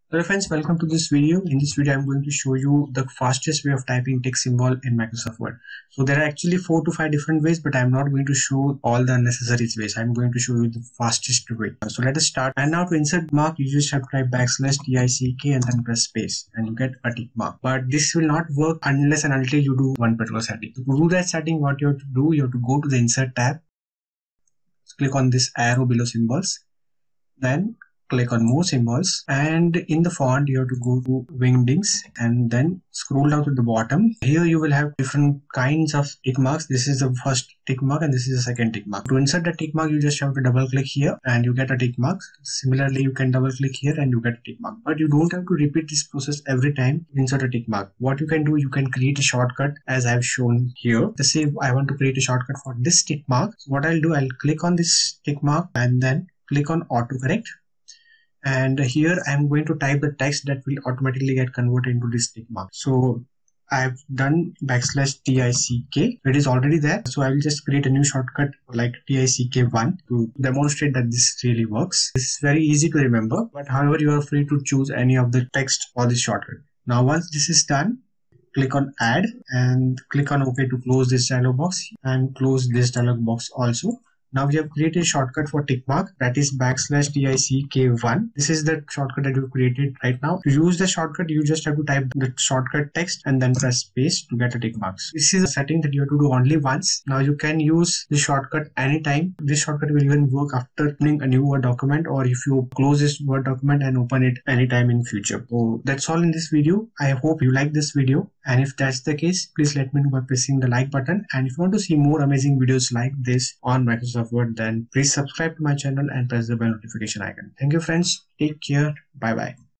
Hello friends, welcome to this video. In this video, I'm going to show you the fastest way of typing text symbol in Microsoft Word. So there are actually 4 to 5 different ways, but I'm not going to show all the unnecessary ways. I'm going to show you the fastest way. So let us start. And now to insert mark, you just have to type \tick and then press space and you get a tick mark. But this will not work unless and until you do one particular setting. So to do that setting, what you have to do, you have to go to the insert tab, click on this arrow below symbols, then click on more symbols, and in the font you have to go to wingdings and then scroll down to the bottom. Here you will have different kinds of tick marks. This is the first tick mark and this is the second tick mark. To insert the tick mark, you just have to double click here and you get a tick mark. Similarly, you can double click here and you get a tick mark, but you don't have to repeat this process every time you insert a tick mark. What you can do, you can create a shortcut as I have shown here. Let's say I want to create a shortcut for this tick mark. So what I'll do, I'll click on this tick mark and then click on autocorrect. And here I'm going to type the text that will automatically get converted into this tick mark. So I've done \tick. It is already there. So I will just create a new shortcut like tick1 to demonstrate that this really works. This is very easy to remember, but however, you are free to choose any of the text for this shortcut. Now, once this is done, click on add and click on OK to close this dialog box and close this dialog box also. Now we have created a shortcut for tick mark, that is \tick1. This is the shortcut that we've created right now. To use the shortcut, you just have to type the shortcut text and then press space to get a tick mark. This is a setting that you have to do only once. Now you can use the shortcut anytime. This shortcut will even work after opening a new Word document, or if you close this Word document and open it anytime in future. So that's all in this video. I hope you like this video, and if that's the case, please let me know by pressing the like button. And if you want to see more amazing videos like this on Microsoft Word, then please subscribe to my channel and press the bell notification icon. Thank you friends. Take care. Bye bye.